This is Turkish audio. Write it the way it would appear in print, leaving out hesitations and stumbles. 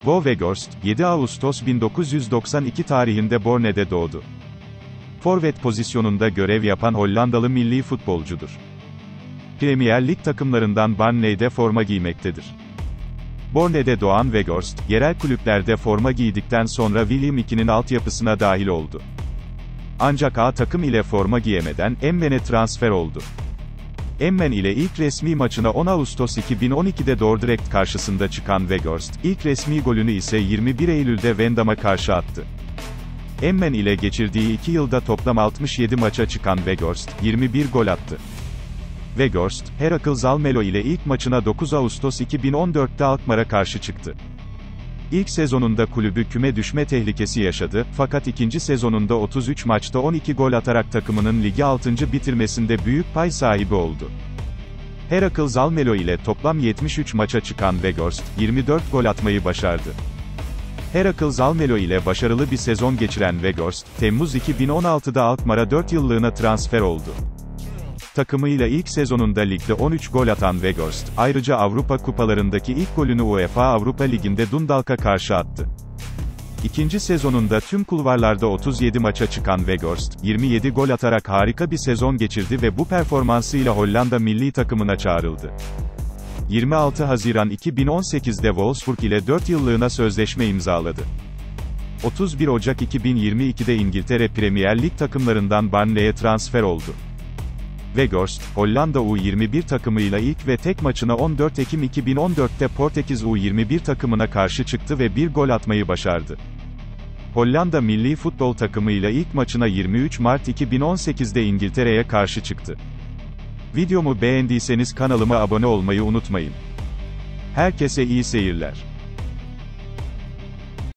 Wo Weghorst, 7 Ağustos 1992 tarihinde Borne'de doğdu. Forvet pozisyonunda görev yapan Hollandalı milli futbolcudur. Premier Lig takımlarından Burnley'de forma giymektedir. Borne'de doğan Weghorst, yerel kulüplerde forma giydikten sonra Willem II'nin altyapısına dahil oldu. Ancak A takım ile forma giyemeden, Emmen'e transfer oldu. Emmen ile ilk resmi maçına 10 Ağustos 2012'de Dordrecht karşısında çıkan Weghorst, ilk resmi golünü ise 21 Eylül'de Wendam'a karşı attı. Emmen ile geçirdiği 2 yılda toplam 67 maça çıkan Weghorst, 21 gol attı. Weghorst, Heracles Almelo ile ilk maçına 9 Ağustos 2014'te Alkmaar'a karşı çıktı. İlk sezonunda kulübü küme düşme tehlikesi yaşadı, fakat ikinci sezonunda 33 maçta 12 gol atarak takımının ligi 6. bitirmesinde büyük pay sahibi oldu. Heracles Almelo ile toplam 73 maça çıkan Weghorst, 24 gol atmayı başardı. Heracles Almelo ile başarılı bir sezon geçiren Weghorst, Temmuz 2016'da Alkmaar'a 4 yıllığına transfer oldu. Takımıyla ilk sezonunda ligde 13 gol atan Weghorst, ayrıca Avrupa kupalarındaki ilk golünü UEFA Avrupa Ligi'nde Dundalk'a karşı attı. İkinci sezonunda tüm kulvarlarda 37 maça çıkan Weghorst, 27 gol atarak harika bir sezon geçirdi ve bu performansıyla Hollanda milli takımına çağrıldı. 26 Haziran 2018'de Wolfsburg ile 4 yıllığına sözleşme imzaladı. 31 Ocak 2022'de İngiltere Premier Lig takımlarından Burnley'e transfer oldu. Weghorst, Hollanda U21 takımıyla ilk ve tek maçına 14 Ekim 2014'te Portekiz U21 takımına karşı çıktı ve bir gol atmayı başardı. Hollanda milli futbol takımıyla ilk maçına 23 Mart 2018'de İngiltere'ye karşı çıktı. Videomu beğendiyseniz kanalıma abone olmayı unutmayın. Herkese iyi seyirler.